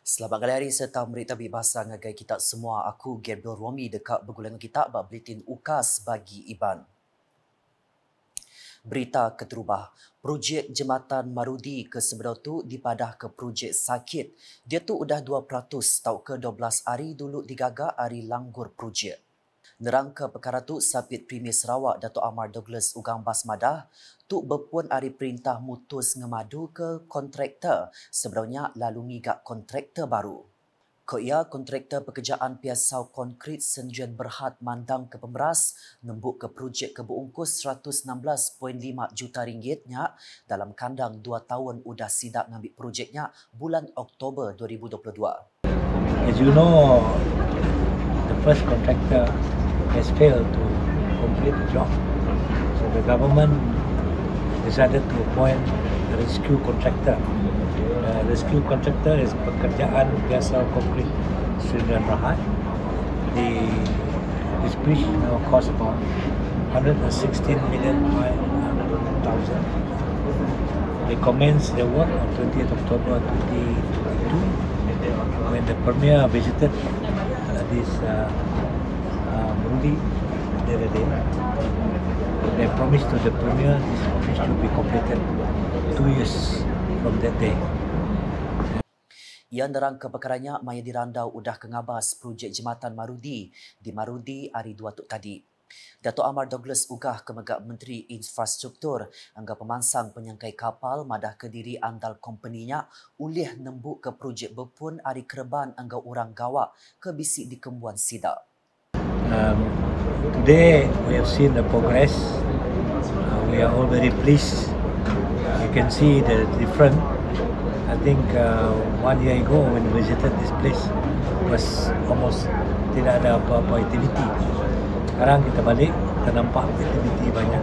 Selamat kali hari serta berita bahasa ngagai kita semua. Aku Gabriel Romi dekat bergulangan kita bak buletin UKAS bagi Iban. Berita keterubah. Projek Jembatan Marudi ke Semedotu dipadah ke projek sakit. Dia tu udah 2% tau ke 12 hari dulu digagak hari langgur projek. Nerangka perkara tu Sapit Premier Sarawak Dato' Amar Douglas Ugang Basmadah tu berpuan hari perintah mutus ngemadu ke kontraktor sebenarnya lalu ngigak kontraktor baru. Ko ia kontraktor pekerjaan piasau konkrit Senjuan Berhad mandang ke pemeras nembuk ke projek keberungkus 116.5 juta ringgitnya dalam kandang 2 tahun udah sidak ngambil projeknya bulan Oktober 2022. As you know, the first contractor has failed to complete the job. So the government decided to appoint a rescue contractor. The rescue contractor is pekerjaan biasa konkrit Senjuan Berhad. This bridge now cost about 116,500,000. They commenced their work on 20th October 2022 when the Premier visited this Marudi the other day. They promised to the Premier this bridge should be completed 2 years from that day. Ia nerangka perkaranya maya dirandau udah kengabas projek Jembatan Marudi di Marudi hari 2 tuk tadi. Dato' Amar Douglas ugah ke Megak Menteri Infrastruktur angga pemansang penyangkai kapal madah ke diri andal kompeninya ulih nembuk ke projek berpun hari Kereban angga orang gawak ke bisik di Kembuan Sidak. Today we have seen the progress. We are all very pleased. You can see the difference. I think 1 year ago when we visited this place was almost tidak ada apa-apa aktiviti. Sekarang kita balik, kita nampak aktiviti banyak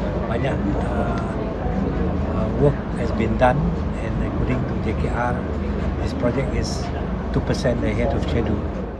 work has been done, and according to JKR, this project is 2% ahead of schedule.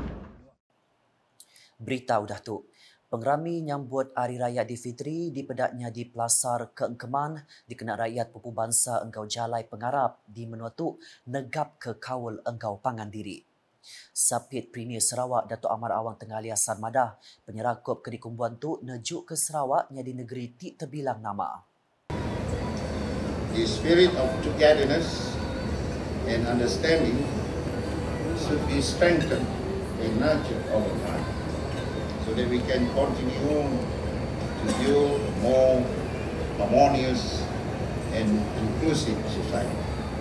Berita udah tu. Pengerami nyambut Hari Raya Aidilfitri di pedaknya di Pelasar Keengkeman dikena rakyat Pupu Bangsa Engkau Jalai Pengarap di menua tu negap ke kawal Engkau Pangan Diri. Sapit Premier Sarawak Dato' Amar Awang Tengah Aliasan Madah penyerakup ke dikumpuan tu nejuk ke Sarawak nya di negeri ti terbilang nama. The spirit of togetherness and understanding should be strengthened and nurtured over time, so that we can continue to build more harmonious and inclusive society.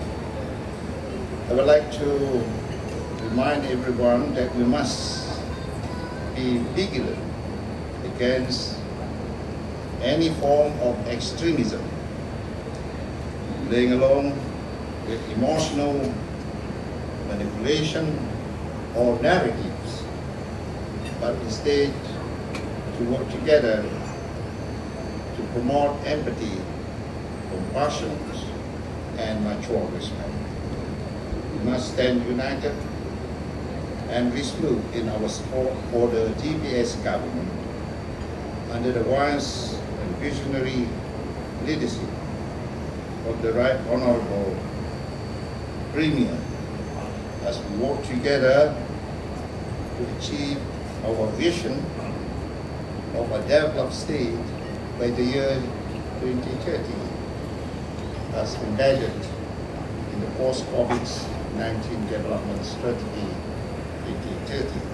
I would like to remind everyone that we must be vigilant against any form of extremism, playing along with emotional manipulation or narratives, but instead to work together to promote empathy, compassion, and mutual respect. We must stand united and resolute in our support for the GPS government under the wise and visionary leadership of the Right Honourable Premier, as we work together to achieve our vision of a developed state by the year 2030, as embedded in the post-COVID-19 development strategy 2030.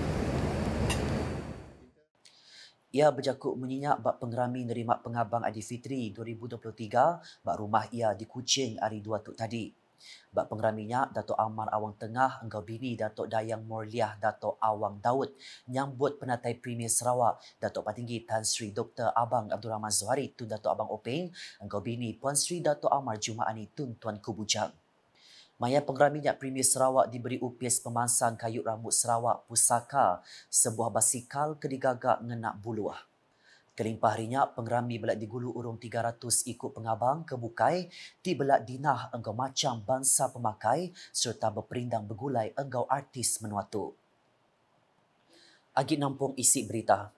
Ia berjakuk menyenyak bak pengerami nerima pengabang Aidilfitri 2023 bak rumah ia di Kuching hari 2 tuk tadi. Bak pengeraminya Dato' Amar Awang Tengah Engkau Bini Dato' Dayang Morliah Dato' Awang Daud nyambut penatai Premier Sarawak Dato' Patinggi Tan Sri Dr. Abang Abdul Rahman Zuhari Tun Dato' Abang Openg Engkau Bini Puan Sri Dato' Amar Jumaani Tun Tuan Ku Bujang. Maya pengeraminya Premier Sarawak diberi upis pemansang kayut rambut Sarawak Pusaka sebuah basikal kedigagak ngenak buluah. Kelimpah harinya pengerami belak digulu urung 300 ikut pengabang ke bukai ti belak dinah engkau macam bangsa pemakai serta berperindang bergulai engkau artis menuatu. Agi nampung isi berita.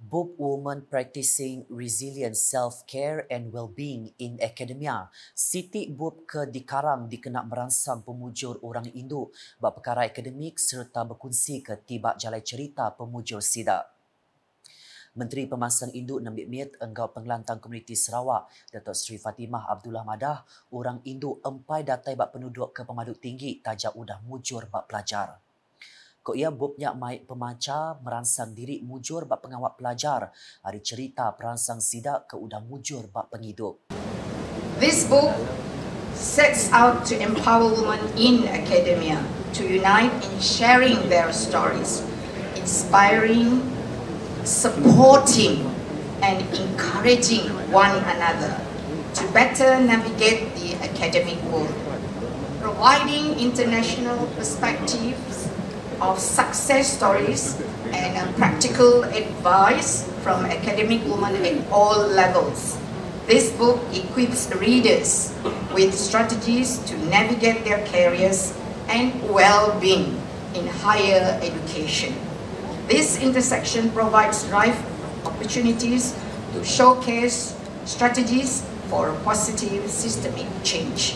Book Women Practicing Resilience, Self-Care and Wellbeing in Academia. Siti Bob ke Dikarang dikenak merangsang pemujur orang induk bab perkara akademik serta berkongsi ke tibak jalai cerita pemujur SIDA. Menteri Pemangsang Induk Nambit Miet Enggau Pengelantang Komuniti Sarawak, Datuk Seri Fatimah Abdullah Madah, orang induk empai datai bab penduduk ke pemaduk tinggi tajak udah mujur bab pelajar. Kok ia bobnya mai pemaca merangsang diri mujur bab pengawal pelajar, hari cerita perangsang SIDA ke udah mujur bab penghidup. This book sets out to empower women in academia to unite in sharing their stories, inspiring, supporting and encouraging one another to better navigate the academic world, providing international perspectives of success stories and practical advice from academic women at all levels. This book equips readers with strategies to navigate their careers and well-being in higher education. This intersection provides ripe opportunities to showcase strategies for positive systemic change.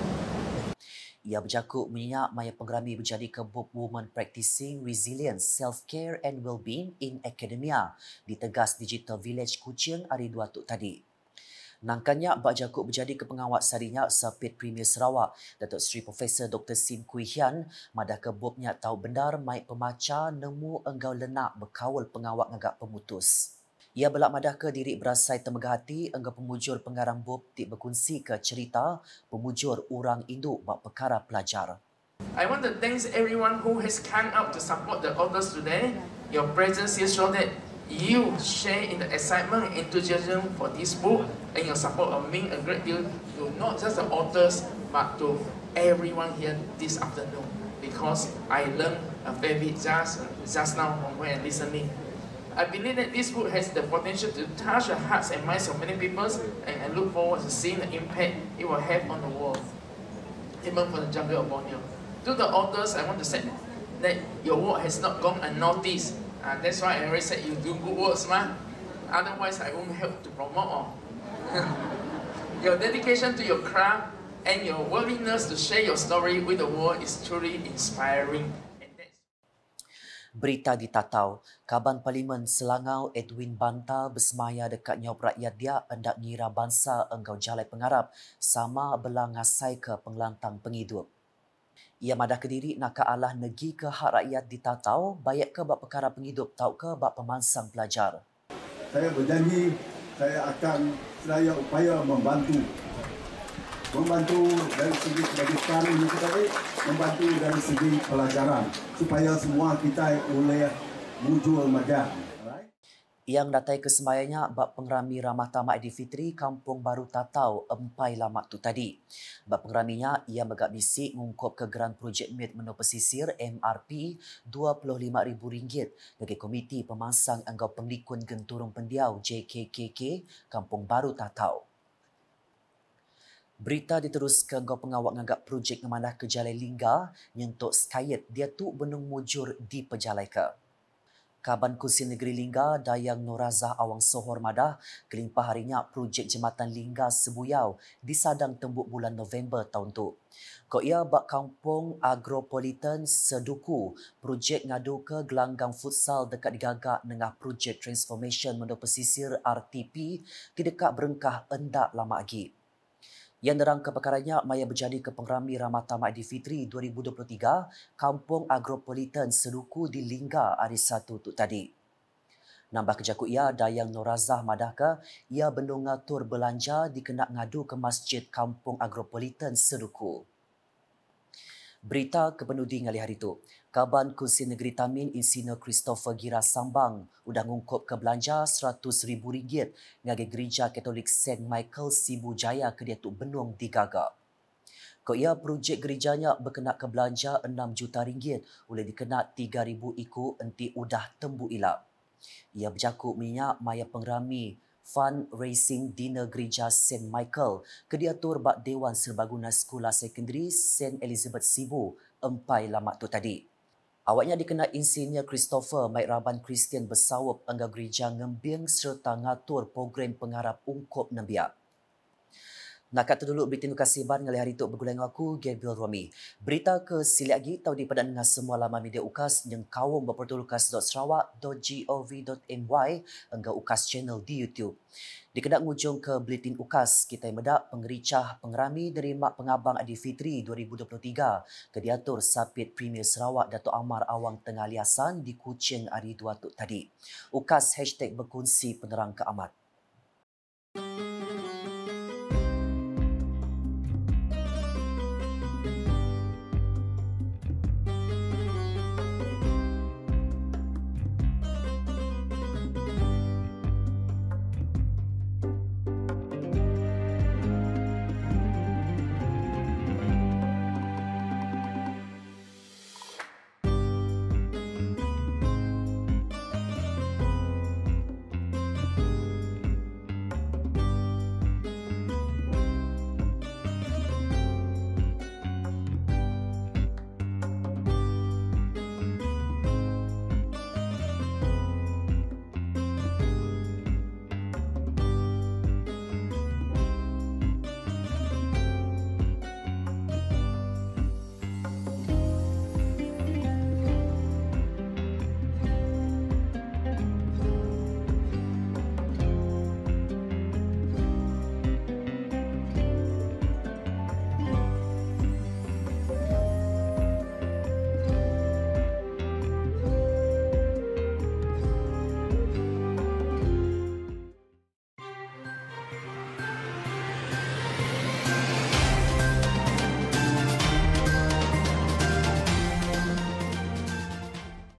Ia berjakuk menyenyak maya pengerami berjadi ke Book Women Practicing Resilience, Self-Care and Wellbeing in Academia di Tegas Digital Village Kuching hari 2 Tuk tadi. Nangkannya bak jakuk berjadi ke pengawat sarinya Sapit Premier Sarawak, Datuk Seri Profesor Dr. Sim Kui Hian, madah ke bobnya tahu benar mai pemaca nemu enggau lenak berkawal pengawat ngagak pemutus. Ia belak madah ke diri berasai temegah hati enggau pemujur pengarang bob tik berkongsi ke cerita pemujur orang induk bak perkara pelajar. I want to thank everyone who has come out to support the authors today. Your presence here shows that you share in the excitement and enthusiasm for this book, and your support of mean a great deal to not just the authors but to everyone here this afternoon, because I learned a fair bit just now from when listening. I believe that this book has the potential to touch the hearts and minds of many people, and I look forward to seeing the impact it will have on the world, even for the jungle of Borneo. To the authors, I want to say that your work has not gone unnoticed. That's why I always said you do good works, man. Otherwise, I won't help to promote all. Your dedication to your craft and your willingness to share your story with the world is truly inspiring. Berita di Tatau, Kaban Parlimen Selangau Edwin Banta bersemaya dekat nyop rakyat dia hendak ngira bangsa enggau jalai pengarap sama belang ngasai ke pengelantang penghidup. Ia madah ke diri nak ke alah negi ke hak rakyat di Tatau, baik ke bab perkara penghidup tau ke bab pemansang pelajar. Saya berjanji saya akan sedaya upaya membantu dari segi sebagai sekarang ini kita membantu dari segi pelajaran supaya semua kita boleh mujur magar. Yang datai kesemayanya bab pengerami Ramah Tamat Aidilfitri Kampung Baru Tatau empai lamak tu tadi. Bab pengeraminya ia megak bisik mengungkap ke geran projek MIT Menu Pesisir MRP RM25,000 bagi Komiti Pemangsang Enggau Penglikun Genturung Pendiau JKKK Kampung Baru Tatau. Berita diteruskan kau pengawak ngagak projek ngemanah ke Jalai Lingga nyentuk sekayat dia tu benung mujur di pejalai ke. Kaban Kursi Negeri Lingga Dayang Norazah Awang Sohor madah kelimpah harinya projek Jembatan Lingga Sebuyau disadang tembuk bulan November tahun tu. Ko ia bak kampung agropolitan Seduku, projek ngadu ke gelanggang futsal dekat digagak nengah projek Transformation Mendo Pesisir RTP di dekat berengkah endak lama lagi. Yang derang keperkaranya maya berjadi ke pengerami Ramah Tamat Aidilfitri 2023 Kampung Agropolitan Seduku di Lingga hari 1 tu tadi. Nambah kejakut ia Dayang Norazah madah ke ia bendung ngatur belanja dikenak ngadu ke Masjid Kampung Agropolitan Seduku. Berita kepenudi ngali hari itu. Kaban Kursi Negeri Tamin Insinyur Christopher Gira Sambang udah ngungkup ke belanja RM100,000 ngagi Gereja Katolik St. Michael Sibu Jaya ke dia tu benung di Gagak. Ko ia projek gerejanya berkenaan ke belanja RM6 juta oleh dikenal 3,000 iku enti udah tembu ilap. Ia berjakuk minyak maya pengerami fundraising dinner Gereja St. Michael ke diatur bak Dewan Serbaguna Sekolah Sekondari St. Elizabeth Sibu empai lamak tu tadi. Awaknya dikenal Insinyur Christopher Mike Raban Kristian bersawap angga gereja ngembing serta ngatur program pengarap ungkup Nabiak. Nakat dulu berita Nukasiban ngalih hari itu bergulang aku Gabriel Romi. Berita ke sili lagi tahu di padan dengan semua laman media UKAS yang kawum berportalukas.sarawak.gov.my angga UKAS channel di YouTube. Dikedak ngujung ke Buletin UKAS, kita medak pengericah pengerami dari Mak Pengabang Aidilfitri 2023 ke diatur Sapit Premier Sarawak Dato' Amar Awang Tengah Liasan di Kuching hari 2 tadi. UKAS #berkongsi penerang keamat.